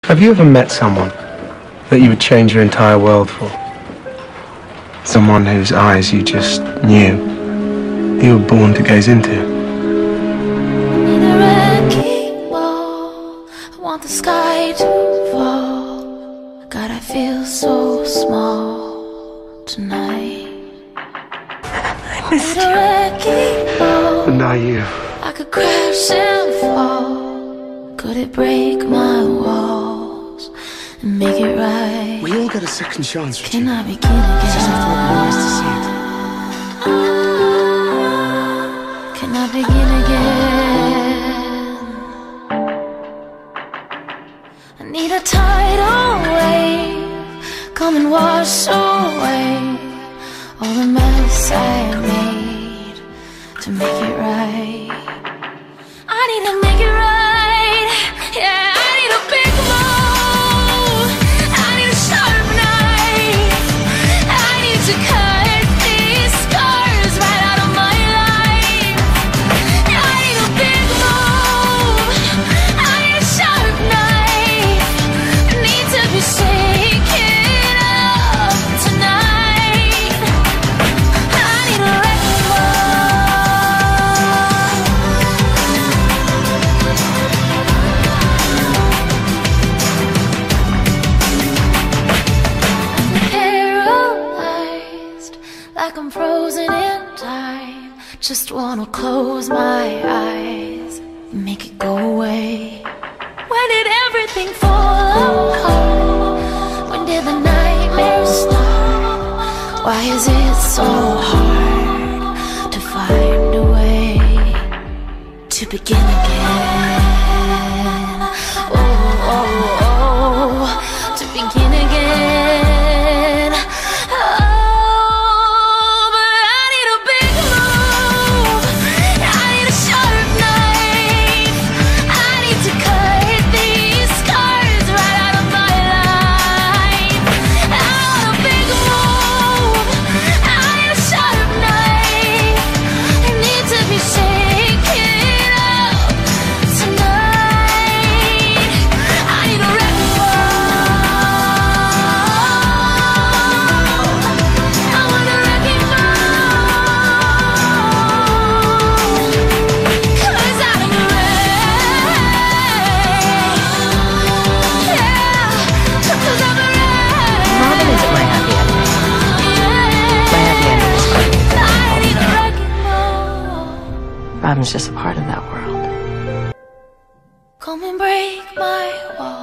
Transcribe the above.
Have you ever met someone that you would change your entire world for? Someone whose eyes you just knew you were born to gaze into? I want the sky to fall. God, I feel so small tonight. I missed you. But now you. I could crash and fall. Could it break my walls and make it right? We all get a second chance, Regina. Can I begin again? Just have to open your eyes to see it. Can I begin again? I need a tidal wave, come and wash away all the mess I made to make it right. I need to make it right, yeah. I need a big move, I need a sharp knife, I need to cut these scars right out of my life. I need a big move, I need a sharp knife, I need to be shaken up tonight. I need a wrecking ball. I'm paralyzed, like I'm frozen in time. Just wanna close my eyes, make it go away. When did everything fall apart? When did the nightmares start? Why is it so hard to find a way to begin again? Oh, oh, oh, to begin again. Oh, but I need a big move, I need a sharp knife, I need to cut these scars right out of my life. I want a big move, I need a sharp knife, I need to be shaken up tonight. I need a wrecking ball. I want a wrecking ball. 'Cause I'm ready. Yeah, 'cause I'm ready. Robin isn't my happy ending. My happy ending is I need a wrecking ball. Robin's just a part of that world. Come and break my wall.